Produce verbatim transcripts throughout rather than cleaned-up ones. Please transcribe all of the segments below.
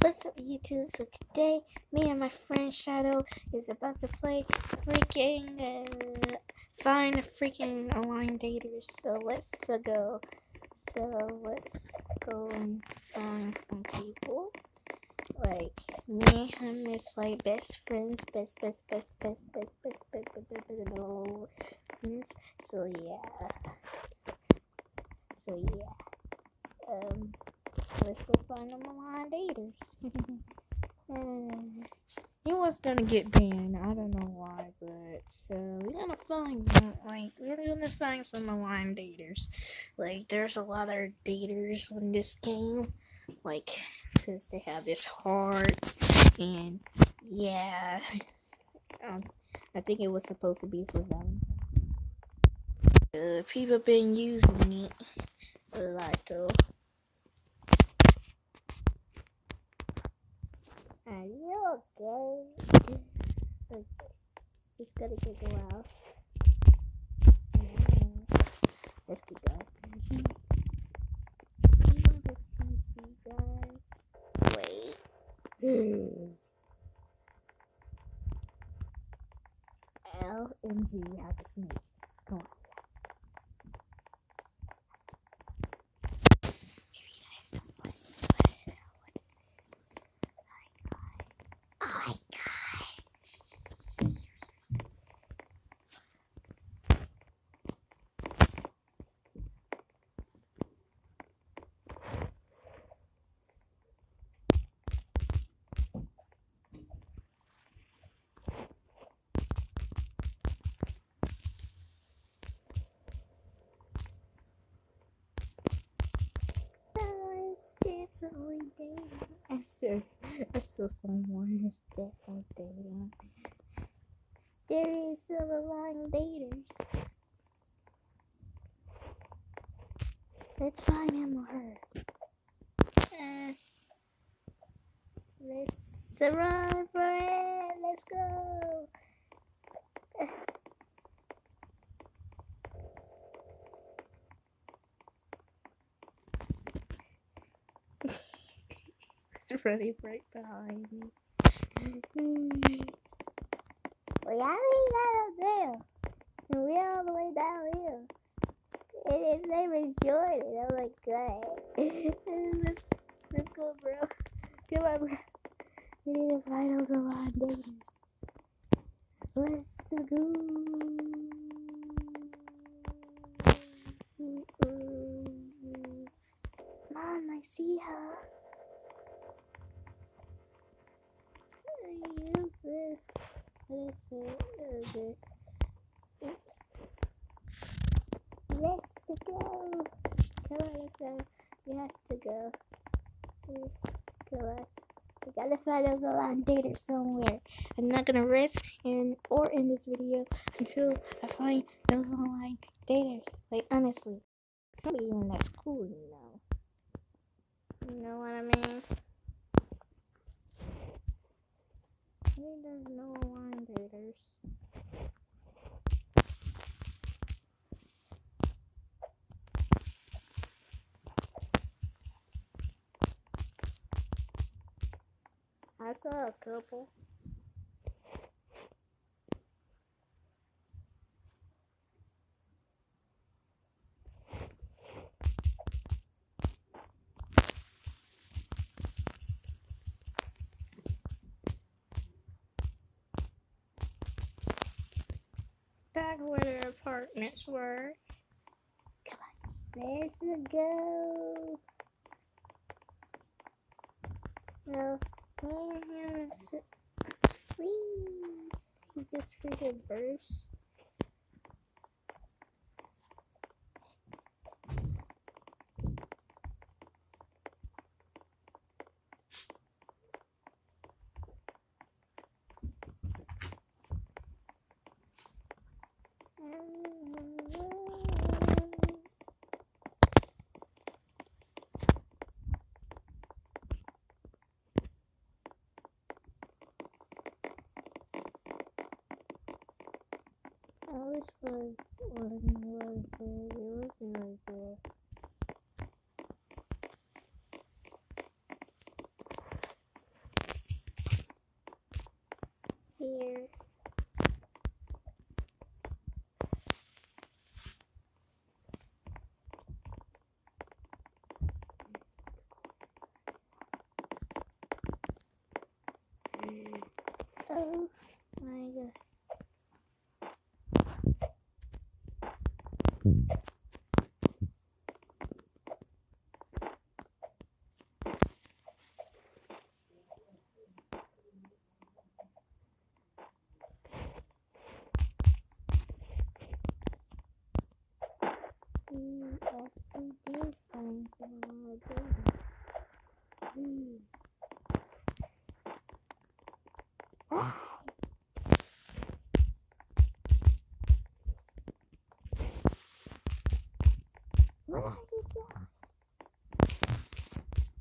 What's up, YouTube? So today, me and my friend Shadow is about to play freaking uh, find a freaking online daters. So let's uh, go. So let's go and find some people. Like me and Miss like best friends, best best best best best best best best best best no friends. So yeah. So yeah. Um. Let's go find them online daters. uh, he was gonna get banned. I don't know why, but so we're gonna find them. Like we're gonna find some online daters. Like there's a lot of daters in this game. Like since they have this heart and yeah, um, I think it was supposed to be for them. Uh, people been using it a lot though. Are you okay? Okay. It's gonna take a while. Yeah. Let's keep going. Even this P C, guys. Wait. L and G have a sneak. Come on. Oh my god. Definitely dating. I still, I still someone is definitely dating. There is still a lot of daters. Let's find him or her. Uh, let's run for it. Let's go. Uh. It's running right behind me. We all the way down there. And we all the way down here. And his name is Jordan. I'm like, good. let's, let's go, bro. Come on, bro. We need to find those online daters. Let's go. Mom, I see her. I use this. What is it? Okay. Oops. Let's go. Come on, let's go. We have to go. Come on. We gotta find those online daters somewhere. I'm not gonna rest and or end this video until I find those online daters. Like honestly, I'm being at school, you know. You know what I mean? I mean, there's no online daters. I saw a couple. Back where their apartments were. Come on, let's go. No, me and him is sweet. He just freaking burst. Which was one was it? It was right there.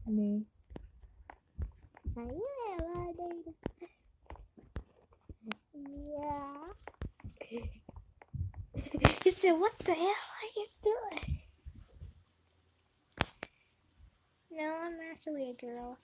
No. Now you have a lot of data. Yeah. He said, what the hell are you doing? No, I'm actually a girl.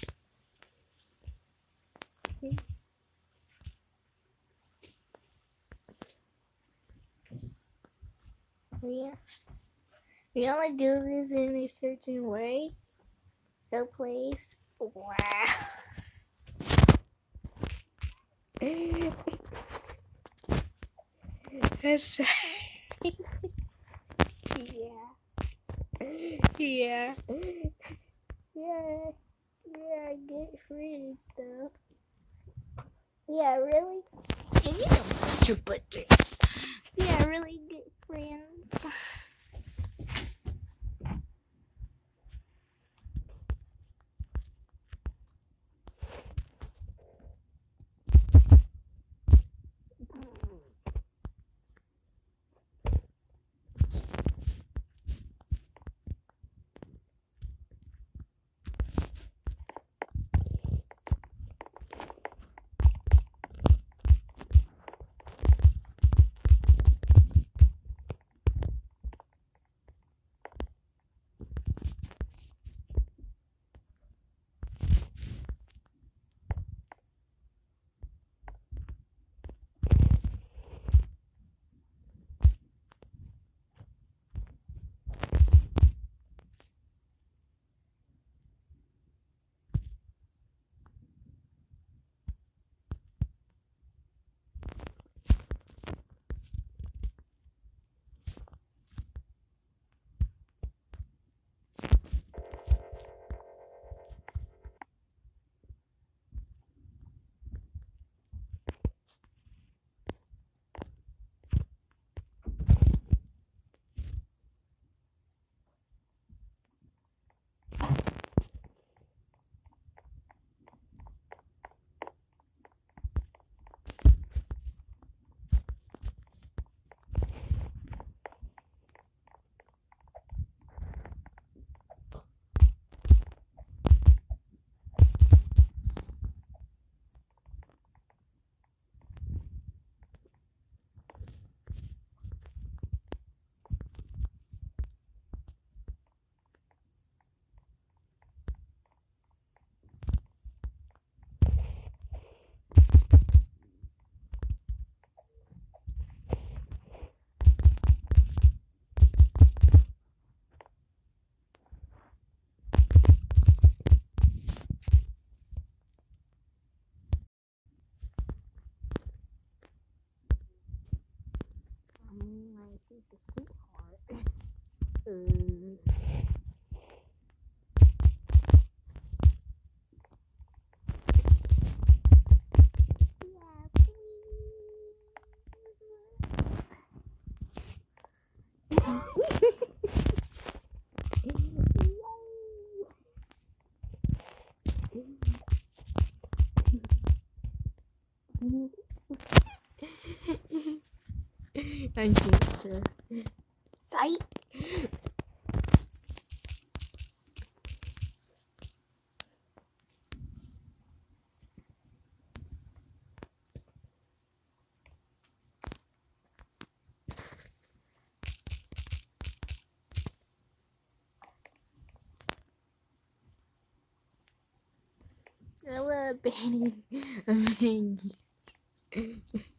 Yeah. We only do this in a certain way. No place. Wow. That's yeah. Yeah. Yeah. Yeah, get free stuff. Yeah, really? Yeah, you don't put your butt there. Yeah, really good friends. She's a sweetheart. Mm. I'm just her. Sight. I love Benny. Benny.